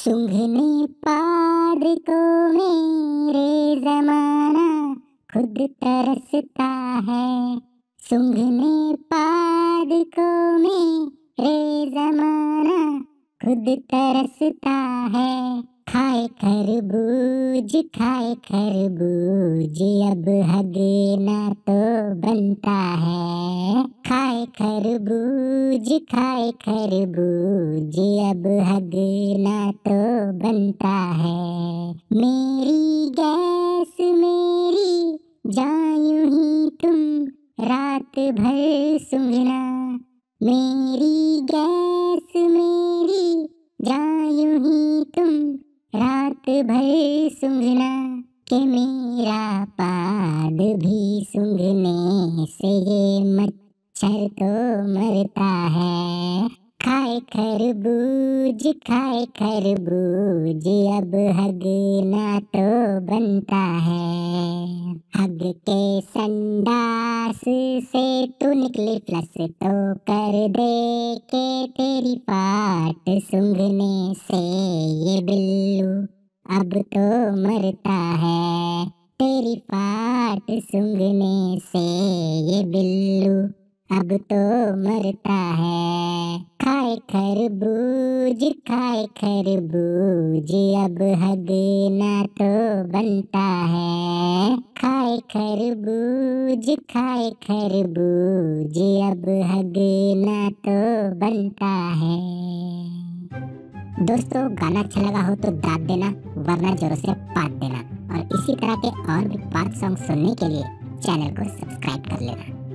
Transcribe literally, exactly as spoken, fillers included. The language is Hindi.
सूंघने पाद को मेरे ज़माना खुद तरसता है। सूंघने पाद को मेरे ज़माना खुद तरसता है। खाए खरबूज खाए खरबूज अब हगना तो बनता है। खाए खरबूज खाए खरबूज अब हगना तो बनता है। मेरी गैस मेरी जान यूं ही तुम रात भर सूंघना। मेरी गैस मेरी जान यूं ही तुम रात भर सूंघना। के मेरा पाद भी सूंघने से ये मच्छर तो मरता है। खाए खरबूज खाए खरबूज अब हगना तो बनता है। हग के संडास से तू निकली फ्लस तो कर दे के तेरी पाट सूंघने से ये बिल्लू अब तो मरता है। तेरी पाट सूंघने से ये बिल्लू अब तो मरता है। खाए खरबूज खाए खरबूज अब हगना तो बनता है। खाए खरबूज खाए खरबूज अब हगना तो बनता है। दोस्तों, गाना अच्छा लगा हो तो दाद देना, वरना जोरों से पाट देना। और इसी तरह के और भी पाँच सॉन्ग सुनने के लिए चैनल को सब्सक्राइब कर लेना।